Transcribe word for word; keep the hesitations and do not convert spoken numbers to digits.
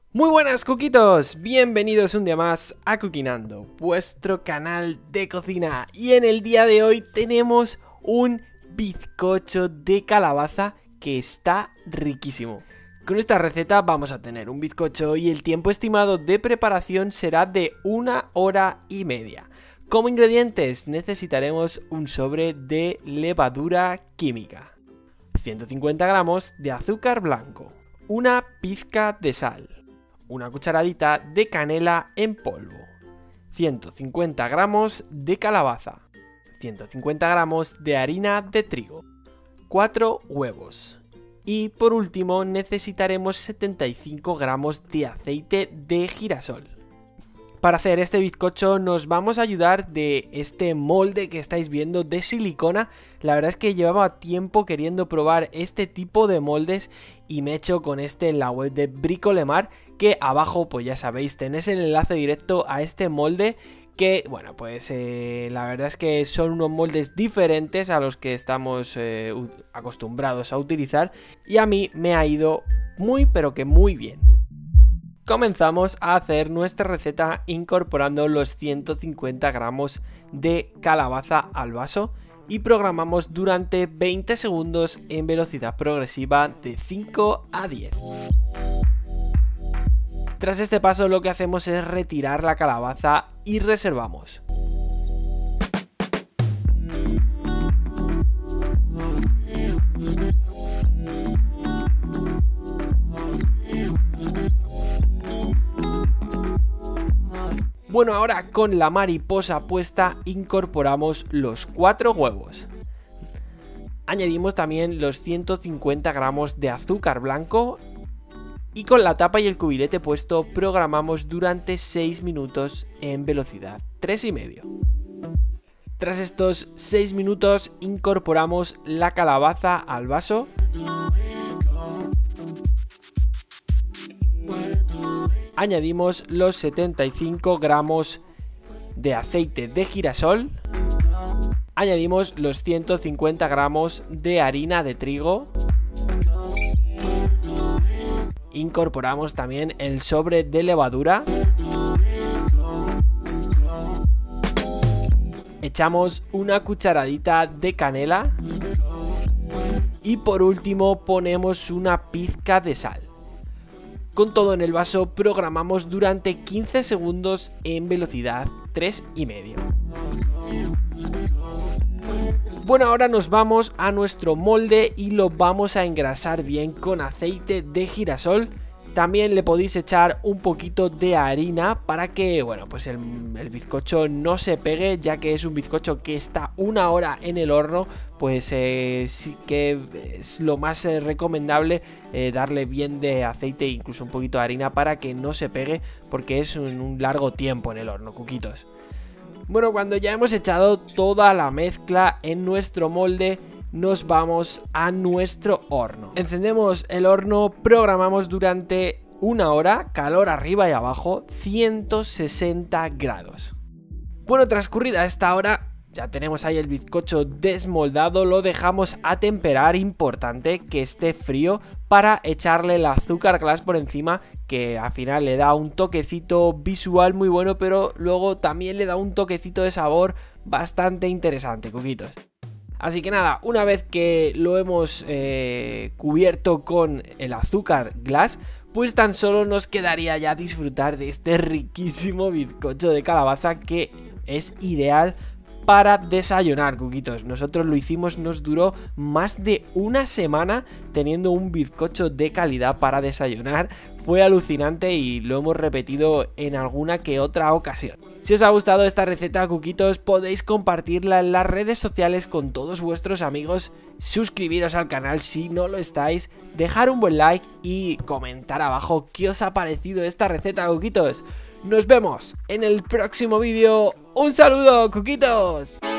Muy buenas cuquitos, bienvenidos un día más a Cookinando, vuestro canal de cocina. Y en el día de hoy tenemos un bizcocho de calabaza que está riquísimo. Con esta receta vamos a tener un bizcocho y el tiempo estimado de preparación será de una hora y media. Como ingredientes necesitaremos un sobre de levadura química, ciento cincuenta gramos de azúcar blanco, una pizca de sal, una cucharadita de canela en polvo, ciento cincuenta gramos de calabaza, ciento cincuenta gramos de harina de trigo, cuatro huevos y por último necesitaremos setenta y cinco gramos de aceite de girasol. Para hacer este bizcocho nos vamos a ayudar de este molde que estáis viendo de silicona. La verdad es que llevaba tiempo queriendo probar este tipo de moldes y me he hecho con este en la web de Bricolemar, que abajo pues ya sabéis tenéis el enlace directo a este molde que bueno pues eh, la verdad es que son unos moldes diferentes a los que estamos eh, acostumbrados a utilizar y a mí me ha ido muy pero que muy bien. Comenzamos a hacer nuestra receta incorporando los ciento cincuenta gramos de calabaza al vaso y programamos durante veinte segundos en velocidad progresiva de cinco a diez. Tras este paso lo que hacemos es retirar la calabaza y reservamos. Bueno, ahora con la mariposa puesta incorporamos los cuatro huevos. Añadimos también los ciento cincuenta gramos de azúcar blanco y con la tapa y el cubilete puesto programamos durante seis minutos en velocidad tres y medio. Tras estos seis minutos incorporamos la calabaza al vaso. Añadimos los setenta y cinco gramos de aceite de girasol. Añadimos los ciento cincuenta gramos de harina de trigo. Incorporamos también el sobre de levadura. Echamos una cucharadita de canela. Y por último ponemos una pizca de sal. Con todo en el vaso programamos durante quince segundos en velocidad tres y medio. Bueno, ahora nos vamos a nuestro molde y lo vamos a engrasar bien con aceite de girasol. También le podéis echar un poquito de harina para que, bueno, pues el, el bizcocho no se pegue, ya que es un bizcocho que está una hora en el horno, pues eh, sí que es lo más eh, recomendable eh, darle bien de aceite e incluso un poquito de harina para que no se pegue, porque es un, un largo tiempo en el horno, cuquitos. Bueno, cuando ya hemos echado toda la mezcla en nuestro molde, nos vamos a nuestro horno. Encendemos el horno, programamos durante una hora, calor arriba y abajo, ciento sesenta grados. Bueno, transcurrida esta hora, ya tenemos ahí el bizcocho desmoldado, lo dejamos a temperar, importante que esté frío para echarle el azúcar glass por encima, que al final le da un toquecito visual muy bueno, pero luego también le da un toquecito de sabor bastante interesante, cuquitos. Así que nada, una vez que lo hemos eh, cubierto con el azúcar glass, pues tan solo nos quedaría ya disfrutar de este riquísimo bizcocho de calabaza que es ideal para desayunar, cuquitos. Nosotros lo hicimos, nos duró más de una semana teniendo un bizcocho de calidad para desayunar. Fue alucinante y lo hemos repetido en alguna que otra ocasión. Si os ha gustado esta receta, cuquitos, podéis compartirla en las redes sociales con todos vuestros amigos, suscribiros al canal si no lo estáis, dejar un buen like y comentar abajo qué os ha parecido esta receta, cuquitos. Nos vemos en el próximo vídeo. ¡Un saludo, cuquitos!